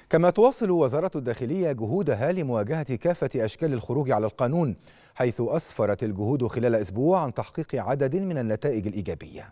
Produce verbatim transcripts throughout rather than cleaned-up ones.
كما تواصل وزارة الداخلية جهودها لمواجهة كافة أشكال الخروج على القانون، حيث أسفرت الجهود خلال أسبوع عن تحقيق عدد من النتائج الإيجابية.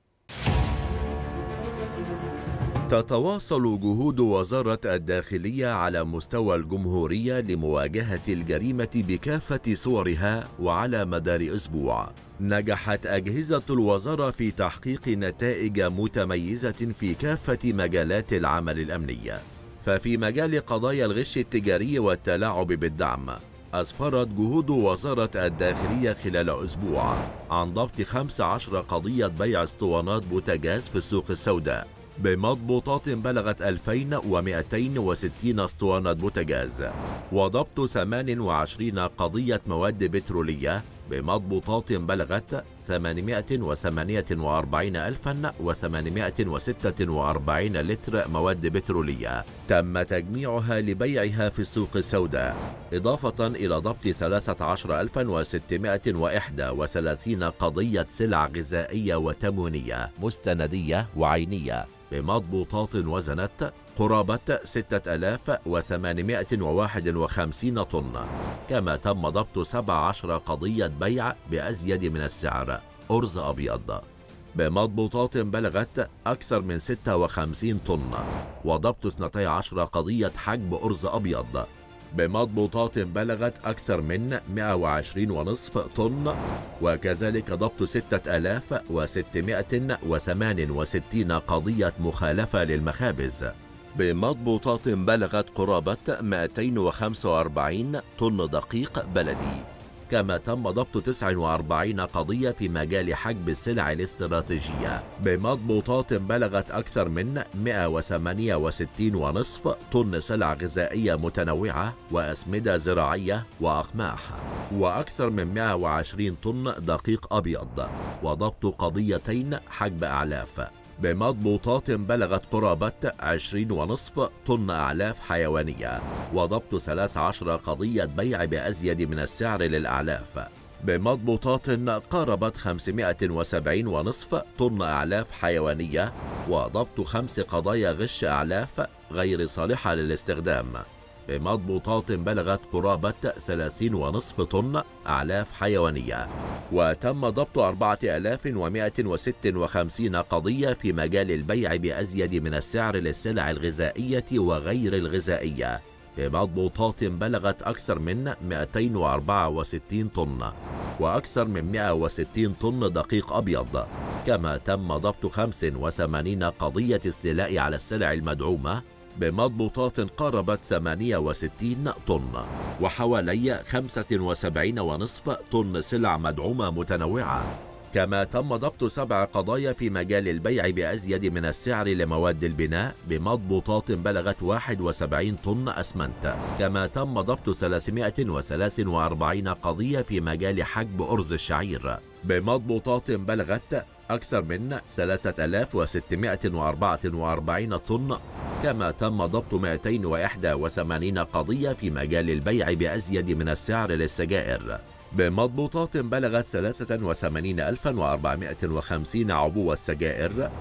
تتواصل جهود وزارة الداخلية على مستوى الجمهورية لمواجهة الجريمة بكافة صورها، وعلى مدار أسبوع نجحت أجهزة الوزارة في تحقيق نتائج متميزة في كافة مجالات العمل الأمني. ففي مجال قضايا الغش التجاري والتلاعب بالدعم، أسفرت جهود وزارة الداخلية خلال أسبوع عن ضبط خمس عشرة قضية بيع اسطوانات بوتاجاز في السوق السوداء بمضبوطات بلغت ألفين ومئتين وستين اسطوانة بوتاجاز، وضبط ثمان وعشرين قضية مواد بترولية بمضبوطات بلغت ثمانمئة وثمانية وأربعين ألفا وثمانمئة وستة وأربعين لتر مواد بترولية تم تجميعها لبيعها في السوق السوداء، إضافة إلى ضبط ثلاثة عشر ألفا وستمئة وإحدى وثلاثين قضية سلع غذائية وتموينية مستندية وعينية بمضبوطات وزنت قرابة ستة آلاف وثمانمئة وواحد وخمسين طن. كما تم ضبط سبع عشرة قضية بيع بأزيد من السعر أرز أبيض بمضبوطات بلغت أكثر من ستة وخمسين طن، وضبط اثنتي عشرة قضية حجب أرز أبيض بمضبوطات بلغت أكثر من مئة وعشرين ونصف طن، وكذلك ضبط ستة آلاف وستمئة وثمانية وستين قضية مخالفة للمخابز بمضبوطات بلغت قرابة مئتين وخمسة وأربعين طن دقيق بلدي. كما تم ضبط تسعة وأربعين قضية في مجال حجب السلع الاستراتيجية بمضبوطات بلغت أكثر من مئة وثمانية وستين ونصف طن سلع غذائية متنوعة وأسمدة زراعية وأقماح، وأكثر من مئة وعشرين طن دقيق أبيض، وضبط قضيتين حجب أعلاف بمضبوطات بلغت قرابة عشرين ونصف طن أعلاف حيوانية، وضبط ثلاث عشرة قضية بيع بأزيد من السعر للأعلاف بمضبوطات قاربت خمسمئة وسبعين ونصف طن أعلاف حيوانية، وضبط خمس قضايا غش أعلاف غير صالحة للاستخدام بمضبوطات بلغت قرابة ثلاثين ونصف طن أعلاف حيوانية. وتم ضبط أربعة آلاف ومئة وستة وخمسين قضية في مجال البيع بأزيد من السعر للسلع الغذائية وغير الغذائية بمضبوطات بلغت أكثر من مئتين وأربعة وستين طن، وأكثر من مئة وستين طن دقيق أبيض. كما تم ضبط خمس وثمانين قضية استيلاء على السلع المدعومة بمضبوطات قاربت ثمانية وستين طن، وحوالي خمسة وسبعين ونصف طن سلع مدعومة متنوعة. كما تم ضبط سبع قضايا في مجال البيع بأزيد من السعر لمواد البناء بمضبوطات بلغت واحد وسبعين طن أسمنت. كما تم ضبط ثلاثمئة وثلاث وأربعين قضية في مجال حجب أرز الشعير بمضبوطات بلغت أكثر من ثلاثة آلاف وستمئة وأربعة وأربعين طن. كما تم ضبط مئتين وإحدى وثمانين قضية في مجال البيع بأزيد من السعر للسجائر بمضبوطات بلغت ثلاثة وثمانين ألفا وأربعمئة وخمسين عبوة سجائر.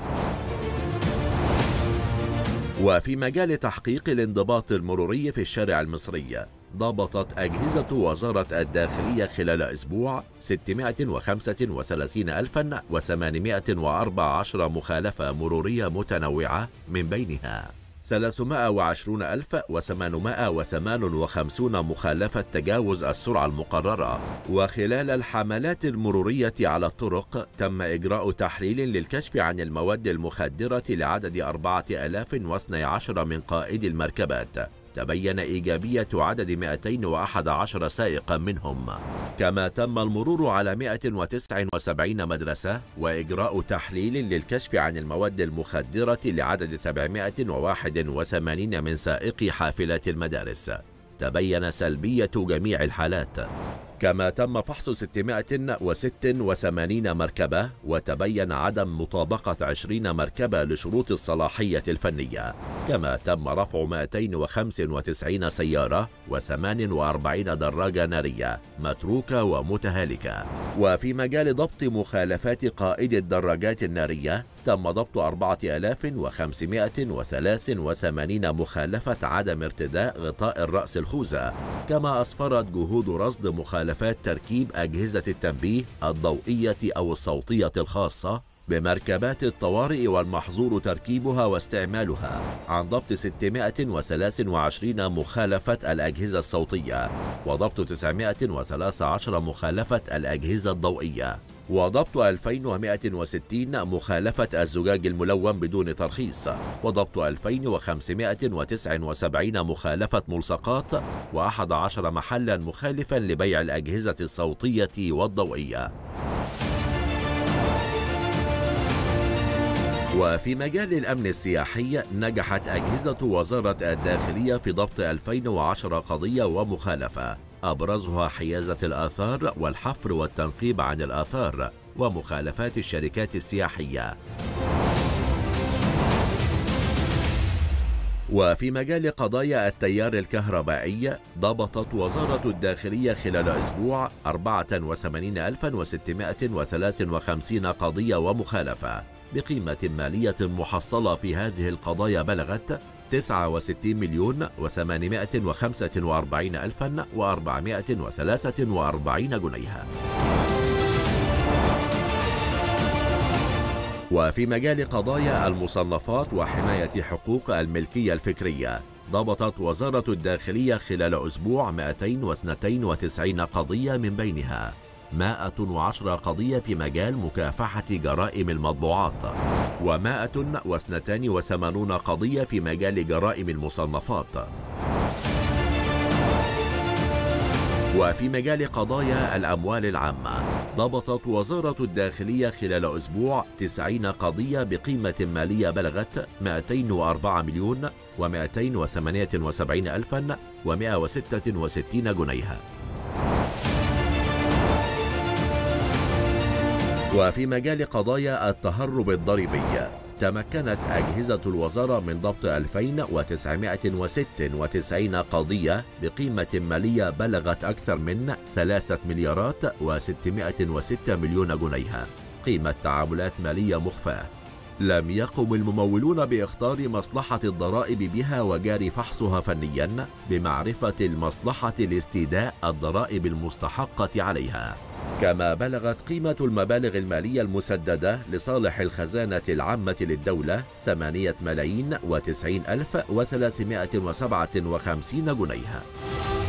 وفي مجال تحقيق الانضباط المروري في الشارع المصري، ضبطت أجهزة وزارة الداخلية خلال أسبوع ستمئة وخمسة وثلاثين ألفا وثمانمئة وأربعة عشر مخالفة مرورية متنوعة، من بينها ثلاثمئة وعشرين ألفا وثمانمئة وثمانية وخمسين مخالفة تجاوز السرعة المقررة. وخلال الحملات المرورية على الطرق تم إجراء تحليل للكشف عن المواد المخدرة لعدد أربعة آلاف واثني عشر من قائدي المركبات، تبين إيجابية عدد مئتين وأحد عشر سائقا منهم. كما تم المرور على مئة وتسعة وسبعين مدرسة وإجراء تحليل للكشف عن المواد المخدرة لعدد سبعمئة وواحد وثمانين من سائقي حافلات المدارس، تبين سلبية جميع الحالات. كما تم فحص ستمائة وستة وثمانين مركبة وتبين عدم مطابقة عشرين مركبة لشروط الصلاحية الفنية، كما تم رفع مائتين وخمسة وتسعين سيارة وثمان وأربعين دراجة نارية متروكة ومتهالكة. وفي مجال ضبط مخالفات قائد الدراجات النارية تم ضبط أربعة آلاف وخمسمائة وثلاثة وثمانين مخالفة عدم ارتداء غطاء الرأس الخوذة، كما أسفرت جهود رصد مخالفات تركيب أجهزة التنبيه الضوئية أو الصوتية الخاصة بمركبات الطوارئ والمحظور تركيبها واستعمالها عن ضبط ستمائة وثلاثة وعشرين مخالفة الأجهزة الصوتية، وضبط تسعمائة وثلاثة عشر مخالفة الأجهزة الضوئية، وضبط ألفين ومائة وستين مخالفة الزجاج الملون بدون ترخيص، وضبط ألفين وخمسمائة وتسعة وسبعين مخالفة ملصقات، وأحد عشر محلا مخالفا لبيع الأجهزة الصوتية والضوئية. وفي مجال الأمن السياحي نجحت أجهزة وزارة الداخلية في ضبط ألفين وعشرة قضية ومخالفة، أبرزها حيازة الآثار والحفر والتنقيب عن الآثار ومخالفات الشركات السياحية. وفي مجال قضايا التيار الكهربائي ضبطت وزارة الداخلية خلال أسبوع أربعة وثمانين ألفا وستمائة وثلاثة وخمسين قضية ومخالفة بقيمة مالية محصلة في هذه القضايا بلغت تسعة وستين مليون وثمانمائة وخمسة وأربعين ألفا وأربعمائة وثلاثة وأربعين جنيها. وفي مجال قضايا المصنفات وحماية حقوق الملكية الفكرية ضبطت وزارة الداخلية خلال أسبوع مائتين واثنين وتسعين قضية، من بينها مائة وعشرة قضية في مجال مكافحة جرائم المطبوعات، ومائة واثنتان وثمانون قضية في مجال جرائم المصنفات. وفي مجال قضايا الأموال العامة ضبطت وزارة الداخلية خلال أسبوع تسعين قضية بقيمة مالية بلغت مائتين وأربعة مليون ومائتين وثمانية وسبعين ألفا ومائة وستة وستين جنيها. وفي مجال قضايا التهرب الضريبي تمكنت أجهزة الوزارة من ضبط ألفين وتسعمائة وستة وتسعين قضية بقيمة مالية بلغت أكثر من ثلاثة مليارات وستمائة وستة مليون جنيها قيمة تعاملات مالية مخفاة لم يقم الممولون باختار مصلحة الضرائب بها وجاري فحصها فنيا بمعرفة المصلحة لاستيداء الضرائب المستحقة عليها. كما بلغت قيمة المبالغ المالية المسددة لصالح الخزانة العامة للدولة ثمانية ملايين وتسعين ألف وثلاثمائة وسبعة وخمسين جنيها.